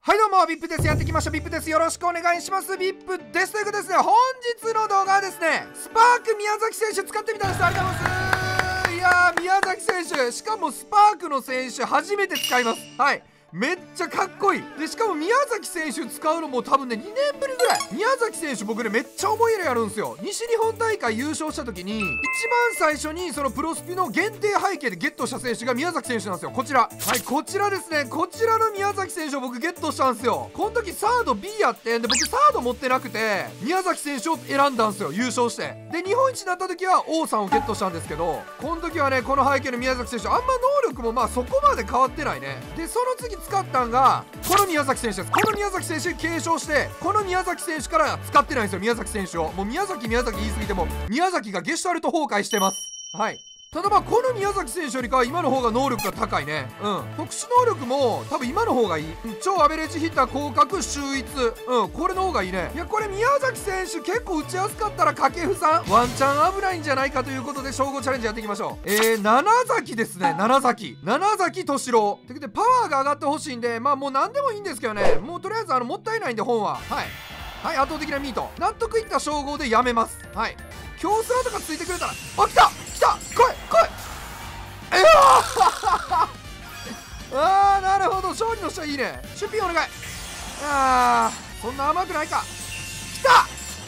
はいどうも VIP です。やってきました VIP です。よろしくお願いします。 VIP です。ということでですね、本日の動画はですね、スパーク宮崎選手使ってみたです。ありがとうございます。いやー、宮崎選手、しかもスパークの選手初めて使います。はい、めっちゃかっこいい。でしかも宮崎選手使うのも多分ね2年ぶりぐらい。宮崎選手僕ねめっちゃ思い入れあるんですよ。西日本大会優勝した時に一番最初にそのプロスピの限定背景でゲットした選手が宮崎選手なんですよ。こちら、はい、こちらですね。こちらの宮崎選手を僕ゲットしたんですよ。この時サード B やってんで、僕サード持ってなくて宮崎選手を選んだんですよ、優勝して。で日本一になった時は王さんをゲットしたんですけど、この時はねこの背景の宮崎選手あんま能力もまあそこまで変わってないね。でその次使ったんがこの宮崎選手です。この宮崎選手継承して、この宮崎選手から使ってないんですよ、宮崎選手を。もう宮崎言い過ぎても宮崎がゲシュタルト崩壊してます。はい、ただまあこの宮崎選手よりかは今の方が能力が高いね。特殊能力も多分今の方がいい。超アベレージヒッター広角秀逸、これの方がいいね。いやこれ宮崎選手結構打ちやすかったら掛布さんワンチャン危ないんじゃないかということで称号チャレンジやっていきましょう。七崎ですね。七崎敏郎ということでパワーが上がってほしいんで、まあもう何でもいいんですけどね、もうとりあえずもったいないんで本ははい、圧倒的なミート納得いった称号でやめます。はい、強スラとかついてくれたら、あ、来た来いあー、なるほど、勝利の人はいいね。出品お願い。あー、そんな甘くないか。来た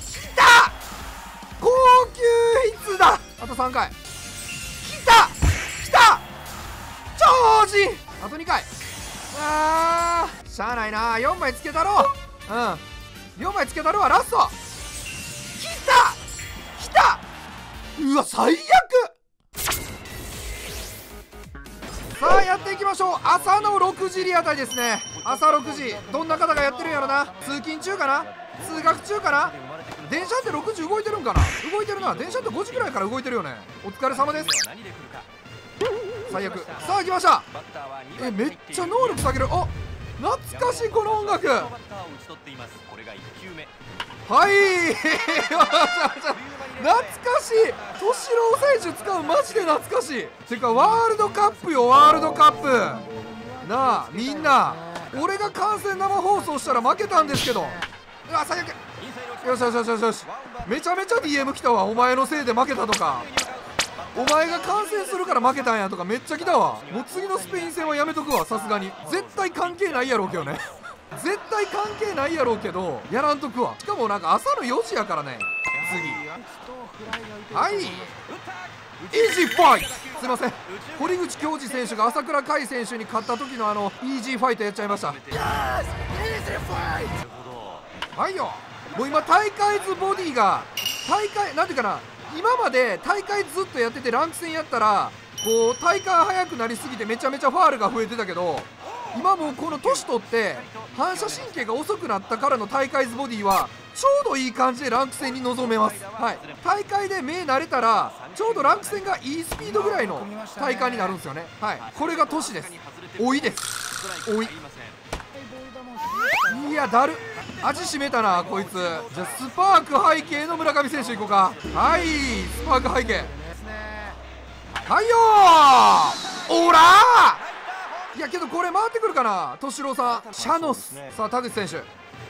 高級筆だ。あと3回。来た超人。あと2回。あー、しゃあないな。4枚つけたろう。4枚つけたろうわ。ラスト来た。うわ最悪。さあやっていきましょう。朝の6時リアタイですね。朝6時どんな方がやってるんやろな。通勤中かな、通学中かな。電車って6時動いてるんかな。動いてるな。電車って5時ぐらいから動いてるよね。お疲れ様です。最悪。さあ来ました。めっちゃ能力下げる。あ、懐かしいこの音楽。はい懐かしい。敏郎選手使うマジで懐かしい。てかワールドカップよ、ワールドカップなあ。みんな俺が観戦生放送したら負けたんですけど、うわ最悪。よしめちゃめちゃ DM 来たわ。お前のせいで負けたとか、お前が観戦するから負けたんやとかめっちゃ来たわ。もう次のスペイン戦はやめとくわ、さすがに。絶対関係ないやろうけどね絶対関係ないやろうけどやらんとくわ。しかもなんか朝の4時やからね。次はいイージーファイト。すいません、堀口恭司選手が朝倉海選手に勝った時のイージーファイトやっちゃいました。はいよ。もう今大会図ボディがなんていうかな、今まで大会ずっとやっててランク戦やったらこう体感速くなりすぎてめちゃめちゃファールが増えてたけど、今もうこの年取って反射神経が遅くなったからの大会図ボディはちょうどいい感じでランク戦に臨めます。はい、大会で目慣れたらちょうどランク戦がいいスピードぐらいの体感になるんですよね。はい、これが年です。老いです。老い。いやだる、味しめたなこいつ。じゃあスパーク背景の村上選手いこうか。はい、スパーク背景。はいよー、おらー。いやけどこれ回ってくるかな。敏郎さんシャノス。さあ田口選手、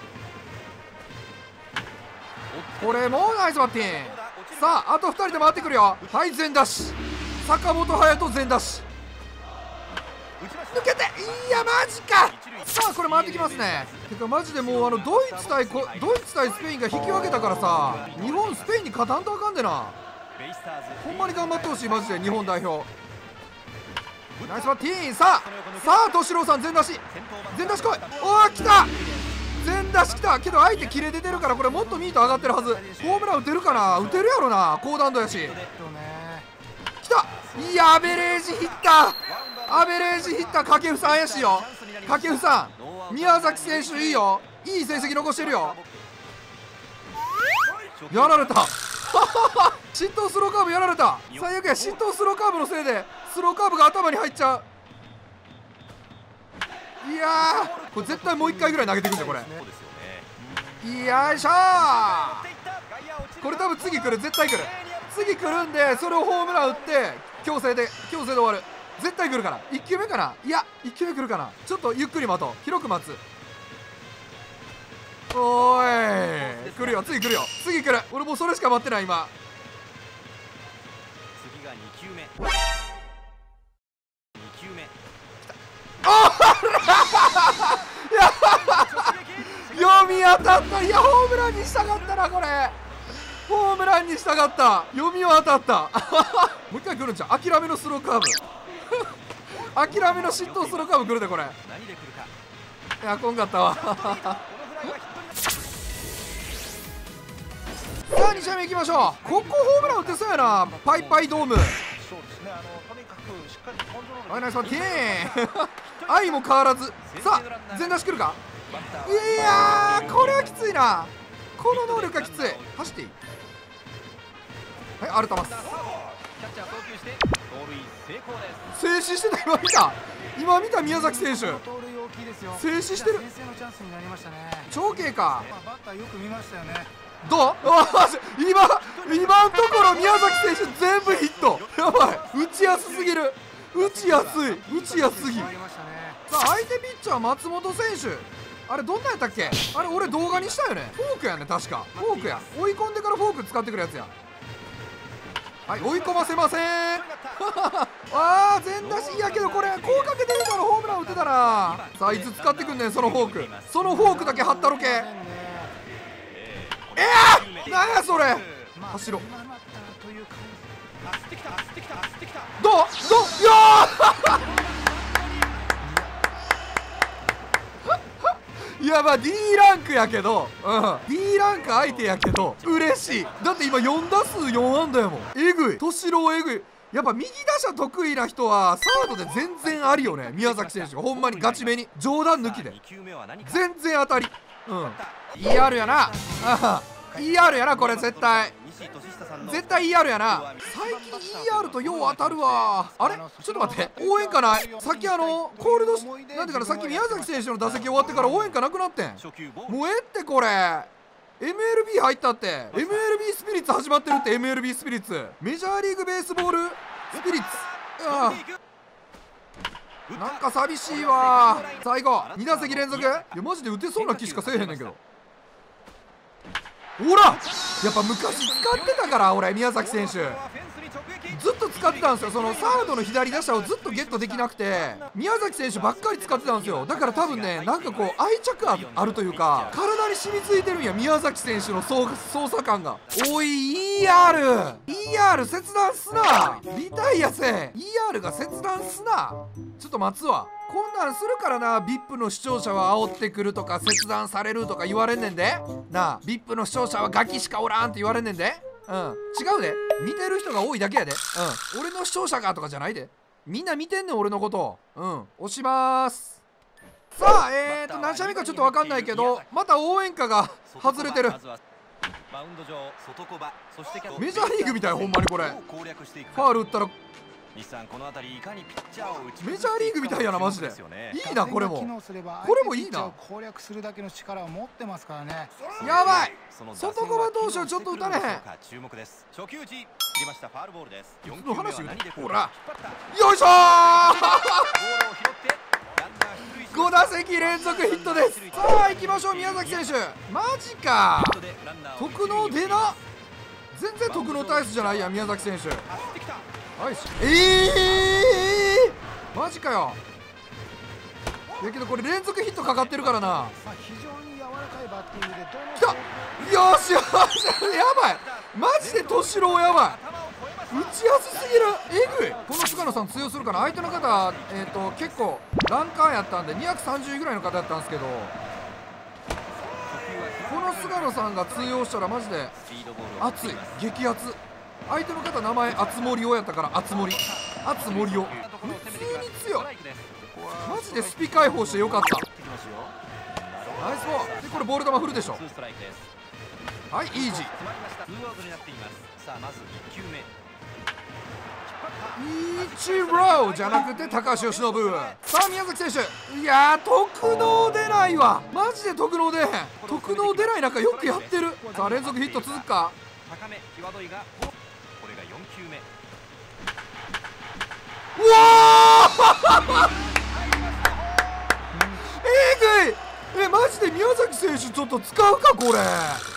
これもナイスバッティング。さああと2人で回ってくるよ。はい、全出し。坂本勇人全出し。抜けて、いやマジか。さあこれ回ってきますね。てかマジでもうドイツ対スペインが引き分けたからさ、日本スペインに勝たんとあかんでな。ほんまに頑張ってほしいマジで日本代表。ナイスバッティング。さあ敏郎さん全出し来い。おー来た、全出し来たけど相手キレ出てるからこれもっとミート上がってるはず。ホームラン打てるかな。打てるやろな、高弾道やし。来た。いやアベレージヒッター掛布さん怪しいよ。掛布さん宮崎選手いいよ、いい成績残してるよ。やられた失投スローカーブやられた。最悪や。失投スローカーブのせいでスローカーブが頭に入っちゃう。いやーこれ絶対もう1回ぐらい投げてくんだよこれ。よいしょー。これ多分次来る、絶対来る。次来るんでそれをホームラン打って強制で終わる。絶対来るから。1球目かな。いや1球目来るかな。ちょっとゆっくり待とう。広く待つ。 おい来るよ、次来るよ、次来る。俺もうそれしか待ってない今。 次が2球目。2球目。 読み当たった。いやホームランにしたかったなこれ。ホームランにしたかった。読みは当たったもう一回来るんじゃん。諦めのスローカーブ諦めの失投スローカーブ来るでこれ。 何で来るか。 いやこんかったわさあ2試合目いきましょう。ここホームラン打ってそうやな。パイパイドーム。 そうですね、とにかくしっかりコントロール。 はいナイスパンティーン愛も変わらず。さあ全出し来るか。いやーこれはきついな。この能力がきつい。走っていい。はいアルタマス。 キャッチャー送球して盗塁成功です。 静止してた。今見た宮崎選手盗塁大きいですよ。 静止してる。 先制のチャンスになりましたね。 長径か。 バッターよく見ましたよね。 どう今のところ宮崎選手全部ヒット。やばい打ちやすすぎる。打ちやすぎ。さあ相手ピッチャー松本選手あれどんなんやったっけ。あれ俺動画にしたよね。フォークやね確か。フォークや。追い込んでからフォーク使ってくるやつや。はい追い込ませませんあー全出し。いやけどこれこうかけてるからホームラン打てたな。さあいつ使ってくんねんそのフォーク。そのフォークだけはったろけ。なんやそれ。走ろう。どういやいやまあ D ランクやけど、D ランク相手やけど嬉しい。だって今4打数4安打やもん。えぐい。敏郎えぐい。やっぱ右打者得意な人はサードで全然ありよね。宮崎選手がほんまにガチめに冗談抜きで全然当たり。ER やな。ER やなこれ絶対 ER やな。最近 ER とよう当たるわ。あれちょっと待って応援歌ない。さっきコールドなんてかな。さっき宮崎選手の打席終わってから応援歌なくなってん。もうええってこれ。 MLB 入ったって。 MLB スピリッツ始まってるって。 MLB スピリッツメジャーリーグベースボールスピリッツ。なんか寂しいわ。最後2打席連続。いやマジで打てそうな気しかせえへんねんけど。ほらやっぱ昔使ってたから俺宮崎選手ずっと使ってたんですよ。そのサードの左打者をずっとゲットできなくて宮崎選手ばっかり使ってたんですよ。だから多分ねなんかこう愛着あるというか体に染みついてるんや宮崎選手の操作感が。おい ER 切断すな。リタイアせ ER が切断すな。ちょっと待つわ。こんなんするからな VIP の視聴者は煽ってくるとか切断されるとか言われんねんでなあ。 VIP の視聴者はガキしかおらんって言われんねんで。違うで。見てる人が多いだけやで。俺の視聴者がとかじゃないで。みんな見てんねん俺のことを。押しまーす。さあ何試合目かちょっと分かんないけどまた応援歌が外れてる。メジャーリーグみたいほんまにこれ。ファール打ったらメジャーリーグみたいやなマジで。いいなこれも。これもいいな。 攻略するだけの力を持ってますからね。 やばい外駒投手はちょっと打たれへん。の話ほらよいしょー5打席連続ヒットです。さあ行きましょう宮崎選手。マジか特能出な。全然特能タイスじゃないや宮崎選手。はいマジかよ。だけどこれ連続ヒットかかってるからな。 非常に柔らかいバッティングできた。よしやばいマジで敏郎やばい。打ちやすすぎる。えぐい。この菅野さん通用するかな。相手の方結構ランカーやったんで230位ぐらいの方やったんですけどこの菅野さんが通用したらマジで熱い激熱。相手の方名前熱森夫やったから熱森夫普通に強い。マジでスピ解放してよかった。ナイスボールでこれボール球振るでしょ。はいイージー。イチローじゃなくて高橋由伸。さあ宮崎選手いやー特能出ないわマジで特能出へん。特能出ない中よくやってる。さあ連続ヒット続くか。うわーえぐい。マジで宮崎選手ちょっと使うかこれ。